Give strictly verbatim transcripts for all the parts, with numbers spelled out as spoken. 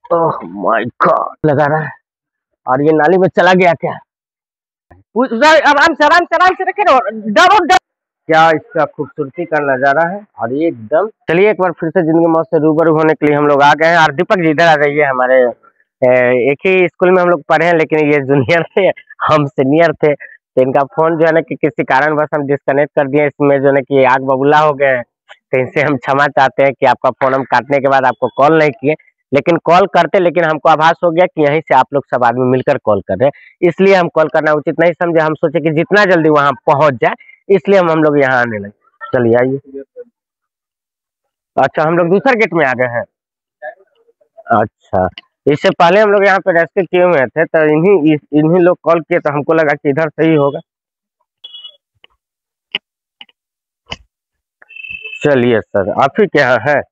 Oh my God लगा रहा है और ये नाली में चला गया क्या? आराम से आराम से आराम से रखे डरो डर। क्या इसका खूबसूरती का नजारा है और ये एकदम। चलिए एक बार फिर से जिंदगी मौत से रूबरू होने के लिए हम लोग आ गए हैं। और दीपक जी इधर आ जाइए। हमारे एक ही स्कूल में हम लोग पढ़े हैं, लेकिन ये जूनियर थे, हम सीनियर थे। तो इनका फोन जो है ना कि किसी कारणवश हम डिस्कनेक्ट कर दिए। इसमें जो है ना कि आग बबूला हो गए। तो इनसे हम क्षमा चाहते हैं कि आपका फोन हम काटने के बाद आपको कॉल नहीं किए, लेकिन कॉल करते, लेकिन हमको आभास हो गया कि यहीं से आप लोग सब आदमी मिलकर कॉल कर रहे हैं, इसलिए हम कॉल करना उचित नहीं समझे। हम सोचे कि जितना जल्दी वहां पहुंच जाए, इसलिए हम हम लोग यहाँ आने लगे। चलिए आइए। अच्छा, हम लोग दूसरे गेट में आ गए हैं। अच्छा, इससे पहले हम लोग यहाँ पे रेस्क्यू किए हुए थे, तो इन्हीं इन्हीं लोग कॉल किए, तो हमको लगा कि इधर सही होगा। चलिए सर, आप ही के यहाँ है?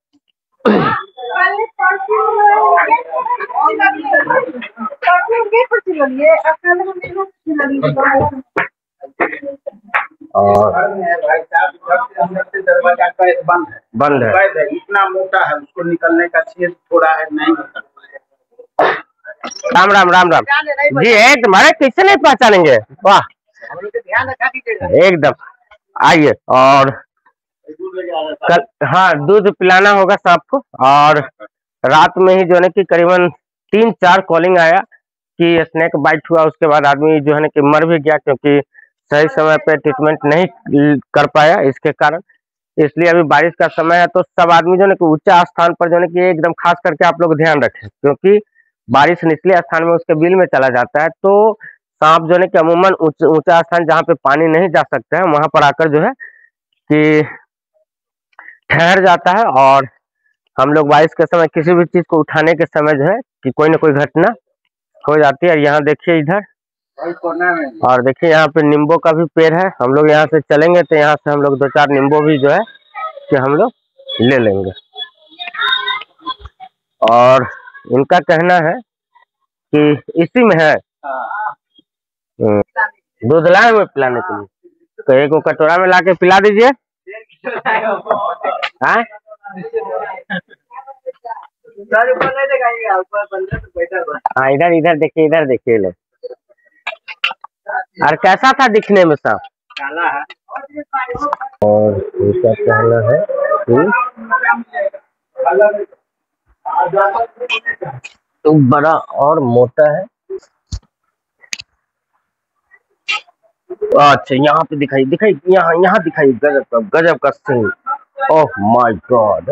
और भाई साहब दरवाजा का एक बंद है, बंद है, इतना मोटा है, उसको निकलने का छेद थोड़ा है, नहीं होता। राम राम राम राम जी। है तुम्हारे कैसे नहीं पहचानेंगे? वाह, ध्यान रखा कीजिएगा एकदम। आइए। और कल हाँ दूध पिलाना होगा सबको। और रात में ही जो है कि करीबन तीन चार कॉलिंग आया कि स्नेक बाइट हुआ। उसके बाद आदमी जो है ना कि मर भी गया, क्योंकि सही समय पे ट्रीटमेंट नहीं कर पाया इसके कारण। इसलिए अभी बारिश का समय है, तो सब आदमी जो है कि ऊंचा स्थान पर जो है कि एकदम खास करके आप लोग ध्यान रखें, क्योंकि बारिश निचले स्थान में उसके बिल में चला जाता है। तो सांप जो है कि अमूमन ऊंचा स्थान जहाँ पे पानी नहीं जा सकता है, वहां पर आकर जो है कि ठहर जाता है। और हम लोग बारिश के समय किसी भी चीज को उठाने के समय जो है कि कोई ना कोई घटना हो जाती है। यहाँ देखिए इधर, और देखिए यहाँ पे नींबू का भी पेड़ है। हम लोग यहाँ से चलेंगे तो यहाँ से हम लोग दो चार नींबू भी जो है कि हम लोग ले लेंगे। और इनका कहना है कि इसी में है दूध लाए में पिलाने के लिए, तो एक को कटोरा में ला के पिला दीजिए। हाँ हाँ, इधर इधर देखिए, इधर देखिए ले। और कैसा था दिखने में? सांप काला है। और इसका कहना है तो बड़ा और मोटा है। अच्छा, यहाँ पे दिखाई दिखाई यहाँ यहाँ दिखाई गजब का गजब का सीन। Oh my god.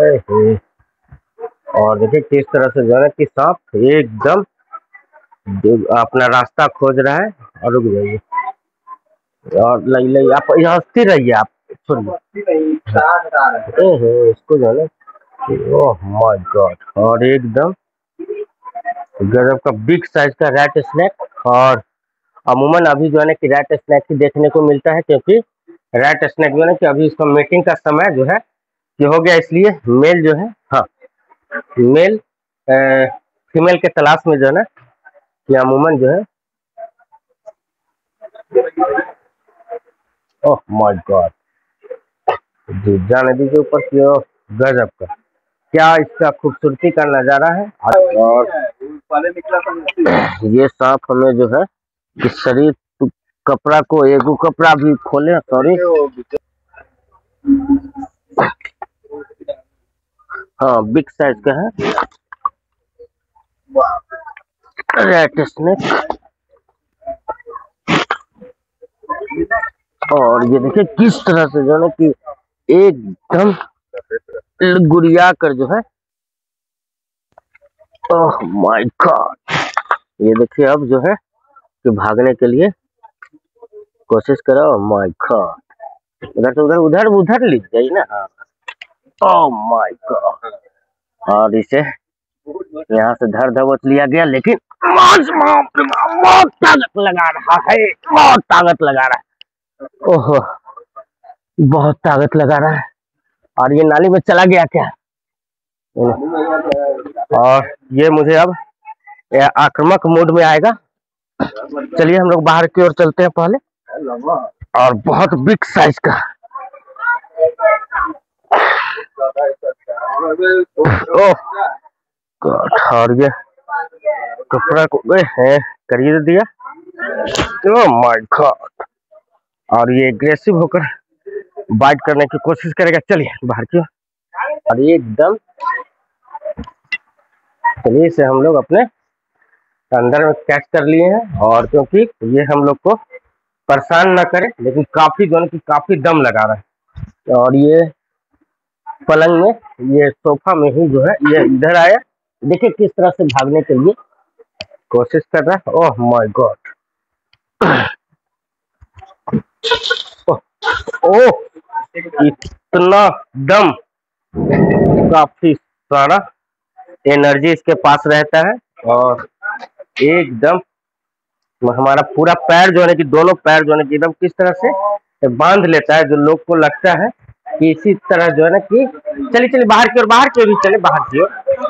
और देखिए किस तरह से जो है कि सांप एकदम अपना रास्ता खोज रहा है। और रुक जाइए, और लई लई आप यहाँ स्थिर रहिए, आप छोड़िए इसको जो है। Oh my god. और एकदम गजब का बिग साइज का रैट स्नैक। और अमूमन अभी जो है ना कि रैट स्नैक ही देखने को मिलता है, क्योंकि रैट स्नैक जो है ना कि अभी इसका मीटिंग का समय जो है कि हो गया, इसलिए मेल जो है, हाँ मेल फीमेल के तलाश में जो है ना कि अमूमन जो है। ओह माय गॉड जी, जाने दीजिए ऊपर की ओर। गजब का, क्या इसका खूबसूरती का नजारा है। और ये सांप हमें जो है कि शरीर कपड़ा को एगो कपड़ा भी खोले, सॉरी हाँ बिग साइज का है रैट स्नेक। और ये देखिए किस तरह से जो है ना कि एकदम गुड़िया कर जो है। ओह माय गॉड, ये देखिए अब जो है कि भागने के लिए कोशिश करो। माय गॉड, उधर से उधर उधर उधर ले जाइए ना। Oh my god. और इसे यहाँ से धर धवत लिया गया, लेकिन बहुत ताकत लगा रहा है, बहुत ताकत लगा रहा है। ओहो, बहुत ताकत लगा रहा है। और ये नाली में चला गया क्या? और ये मुझे अब आक्रामक मूड में आएगा। चलिए हम लोग बाहर की ओर चलते हैं पहले। और बहुत बिग साइज का ओह गॉड। और ये कपड़ा को गए हैं खरीद दिया। Oh my god. और ये एग्रेसिव होकर बाइट करने की कोशिश करेगा। चलिए बाहर की और ये एकदम चलिए इसे हम लोग अपने अंदर में कैच कर लिए हैं। और क्योंकि ये हम लोग को परेशान ना करे, लेकिन काफी जो है कि काफी दम लगा रहा है। और ये पलंग में ये सोफा में ही जो है ये इधर आया। देखिए किस तरह से भागने के लिए कोशिश कर रहा है। Oh my god. ओह इतना दम, काफी सारा एनर्जी इसके पास रहता है। और एकदम हमारा पूरा पैर जो है कि दोनों पैर जो है कि एकदम किस तरह से बांध लेता है, जो लोग को लगता है कि इसी तरह जो है ना कि चलिए चलिए बाहर की ओर, बाहर की ओर भी चले, बाहर की ओर,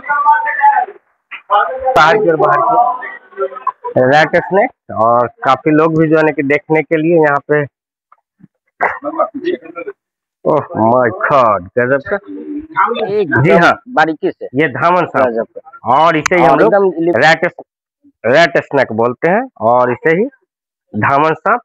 बाहर की ओर, बाहर की ओर रैट स्नेक। और काफी लोग भी जो है ना कि देखने के लिए यहाँ पे। ओह माय गॉड गजब का। जी हाँ बारीकी से ये धामन सांप, और इसे ही हम लोग रैट रैट स्नेक बोलते हैं, और इसे ही धामन सांप।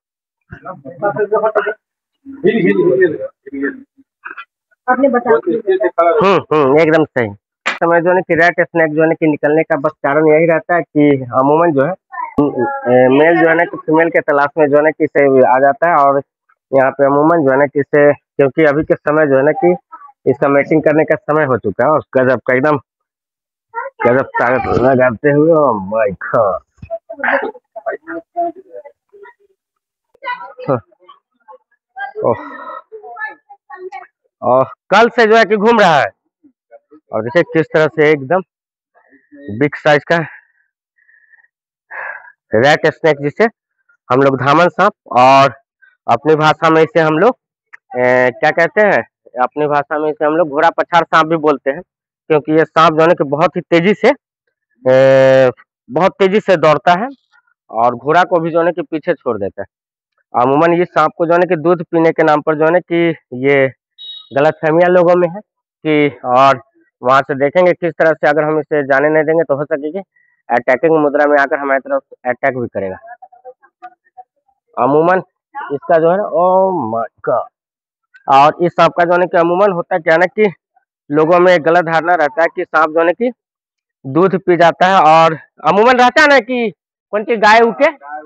हम्म हम्म एकदम सही समय जो है कि रैट स्नेक जो है कि निकलने का बस कारण यही रहता है कि अमूमन जो है मेल जो है ना कि फीमेल के तलाश में जो है ना कि इसे आ जाता है। और यहाँ पे अमूमन जो है ना कि इसे, क्योंकि अभी के समय जो है ना कि इसका मैचिंग करने का समय हो चुका है। और गजब का एकदम गजब ताकत लगाते हुए। ओह माय गॉड। ओह और कल से जो है कि घूम रहा है। और देखिए किस तरह से एकदम बिग साइज का रैट स्नेक, जिसे हम लोग धामन सांप, और अपनी भाषा में इसे हम लोग क्या कहते हैं, अपनी भाषा में इसे हम लोग घोड़ा पछाड़ सांप भी बोलते हैं। क्योंकि ये सांप जो है कि बहुत ही तेजी से ए, बहुत तेजी से दौड़ता है और घोड़ा को भी जो है कि पीछे छोड़ देता है। अमूमन ये सांप को जो है कि दूध पीने के नाम पर जो है कि ये गलतफहमियां लोगों में है कि, और वहां से देखेंगे किस तरह से अगर हम इसे जाने नहीं देंगे तो हो सके कि अटैकिंग मुद्रा में आकर हमारी तरफ अटैक भी करेगा। अमूमन इसका जो है ना, ओह माय गॉड। और इस सांप का जो है कि अमूमन होता है क्या ना कि लोगों में एक गलत धारणा रहता है कि सांप जो है कि दूध पी जाता है। और अमूमन रहता है ना कि कौन की गाय उके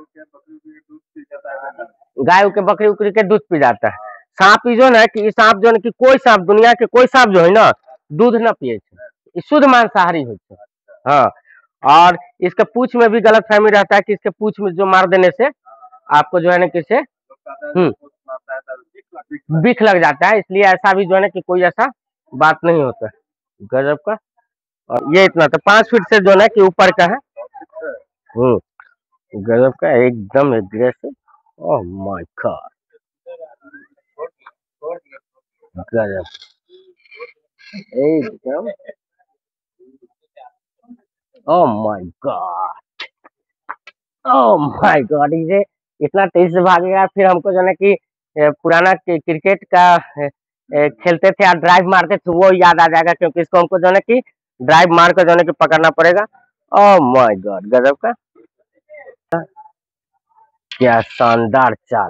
गाय उके बकरी उकरी के दूध पी जाता है। सांप जो है कि सांप जो है कि कोई सांप, दुनिया के कोई सांप जो है ना दूध ना पिए, शुद्ध मांसाहारी होते हैं। हाँ, और इसके पूंछ में भी गलत फहमी रहता है कि इसके पूंछ में जो मार देने से आपको जो है ना किसे हम्म बिख लग जाता है। इसलिए ऐसा भी जो है ना कि कोई ऐसा बात नहीं होता। गजब का। और ये इतना तो पांच फीट से जो है कि ऊपर का है। हम्म गजब का, एकदम एग्रेसिव। ओह माय गॉड गजब एकदम। Oh my god, oh my god. ये इतना तेज से भागेगा। फिर हमको जो है कि पुराना क्रिकेट का खेलते थे और ड्राइव मारते थे वो याद आ जाएगा, क्योंकि इसको हमको जो है कि ड्राइव मार कर जो है कि पकड़ना पड़ेगा। ओह माय गॉड गजब का, क्या शानदार चाल।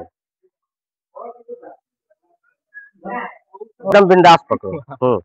एकदम बिंदास पकड़ो। हम्म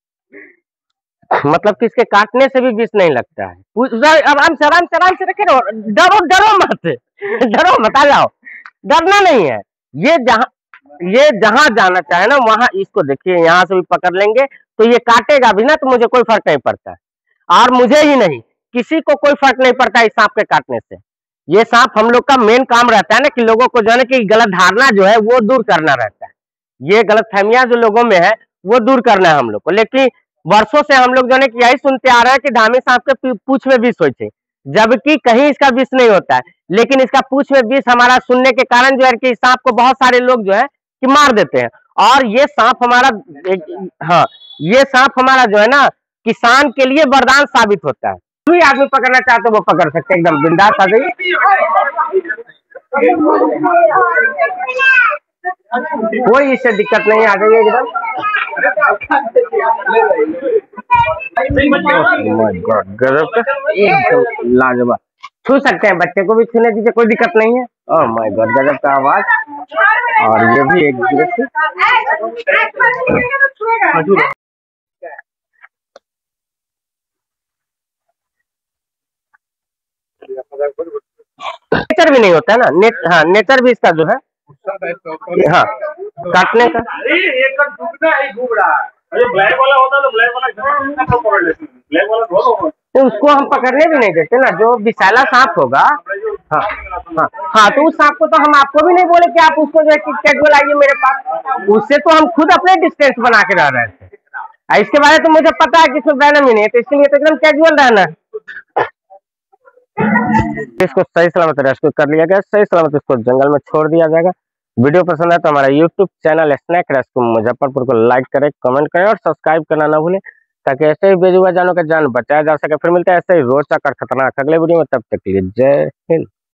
मतलब कि इसके काटने से भी विष नहीं लगता है। आराम से आराम से आराम से रखे, डरो डरो मत, डरो मत, आ जाओ, डरना नहीं है। ये जहाँ ये जहाँ जाना चाहे ना वहाँ इसको देखिए, यहाँ से भी पकड़ लेंगे तो ये काटेगा भी ना तो मुझे कोई फर्क नहीं पड़ता है। और मुझे ही नहीं, किसी को कोई फर्क नहीं पड़ता इस सांप के काटने से। ये सांप हम लोग का मेन काम रहता है ना कि लोगों को जो है कि गलत धारणा जो है वो दूर करना रहता है। ये गलत फहमियां जो लोगों में है वो दूर करना है हम लोग को। लेकिन वर्षों से हम लोग जो है कि यही सुनते आ रहे हैं कि धामी सांप के पूंछ में विष होते, जबकि कहीं इसका विष नहीं होता है। लेकिन इसका पूंछ में विष हमारा सुनने के कारण जो है कि सांप को बहुत सारे लोग जो है कि मार देते हैं। और ये सांप हमारा हाँ ये सांप हमारा जो है ना किसान के लिए वरदान साबित होता है। कोई आदमी पकड़ना चाहते वो पकड़ सकते, एकदम बिंदास आ जाइए। कोई इससे दिक्कत नहीं, आ जाइए एकदम। गजब का, एकदम लाजवाब। छू सकते हैं, बच्चे को भी छूने दीजिए, कोई दिक्कत नहीं है। ओह माय गॉड, गजब का आवाज। और ये भी एक दृश्य। नेचर भी नहीं होता है ना, ने, हाँ नेचर भी इसका जो है, हाँ काटने का। एक डूबना ही डूब रहा है। अरे ब्लैक वाला होता तो ब्लैक वाला पकड़ लेते, ब्लैक वाला धो। तो उसको हम पकड़ने भी नहीं देते ना, जो विषैला सांप होगा। हाँ हाँ हाँ, तो उस सांप को तो हम आपको भी नहीं बोले कि आप उसको जो है कि कैजुअल आइए मेरे पास। उससे तो हम खुद अपने डिस्टेंस बना के रह रहे थे। इसके बारे में तो मुझे पता है कि इसमें वैनम ही नहीं है, तो इसलिए तो एकदम कैजुअल रहना है। इसको सही सलामत रेस्क्यू कर लिया गया, सही सलामत इसको जंगल में छोड़ दिया जाएगा। वीडियो पसंद है तो हमारा YouTube channel snake rescue Muzaffarpur को लाइक करें, कमेंट करें और सब्सक्राइब करना ना भूलें, ताकि ऐसे ही बेजुबान जानवर का जान बचाया जा सके। फिर मिलते हैं ऐसे ही रोचक और खतरनाक अगले वीडियो में, तब तक के लिए जय हिंद।